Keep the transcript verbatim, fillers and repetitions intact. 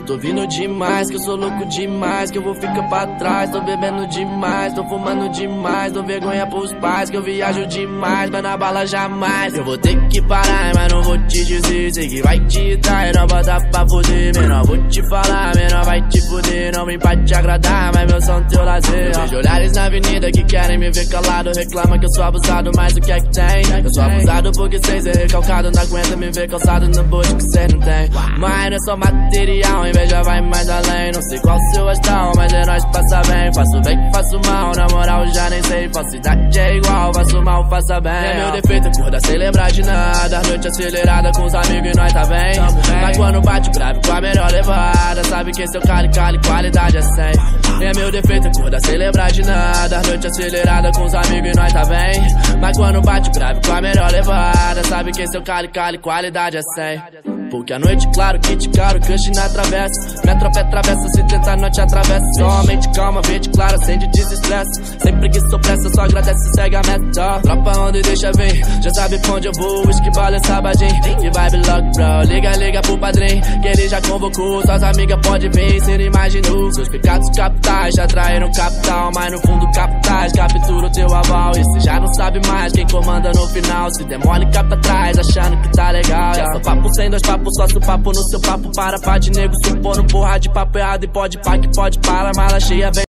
tô vindo demais, que eu sou louco demais, que eu vou ficar pra trás. Tô bebendo demais, tô fumando demais, dou vergonha pros pais, que eu viajo demais, mas na bala jamais. Eu vou ter que parar, mas não vou te dizer, sei que vai te dar, não bota pra foder. Menor, vou te falar, menor, vai te foder. Não vim pra te agradar, mas meu som teu lazer. Eu vejo olhares na avenida que querem me ver calado, reclama que eu sou abusado, mas o que é que tem? Eu sou abusado porque cês é recalcado, não aguenta me ver calçado no bote que cê não tem. Mas não é só material, inveja vai mais além. Não sei qual seu astral, mas é nós que passa bem. Faço bem que faço mal, na moral já nem sei. Falsidade é igual, faço mal, faça bem. É meu defeito, acorda sem lembrar de nada. Noite acelerada com os amigos e nós tá bem. Mas quando bate grave com a melhor levada, sabe que esse é o cali, cali, qualidade é cem. É meu defeito, acorda sem lembrar de nada. Noite acelerada com os amigos e nós tá bem. Mas quando bate grave com a melhor levada, sabe que esse é o cali, cali, qualidade é cem. Porque a noite, claro que te caro, crush na travessa. Minha tropa é travessa, se tentar não te atravessa. Somente calma, mente clara, sem de desestresse. Sempre que sou pressa, só agradece e segue a meta. Tropa onde deixa vir, já sabe pra onde eu vou. Whisky, bala e sabadinho, que vibe lock, bro. Liga, liga pro padrinho, que ele já convocou. Suas amigas pode vir, cê não imaginou. Seus pecados capitais já traíram capital, mas no fundo capitais captura o teu aval. E cê já não sabe mais quem comanda no final. Se demole, capta atrás, achando que tá legal. Já só papo sem dois papos, só se o papo no seu papo. Para, pá de nego, supondo porra de papo errado. E pode pá que pode para, mala cheia, vem.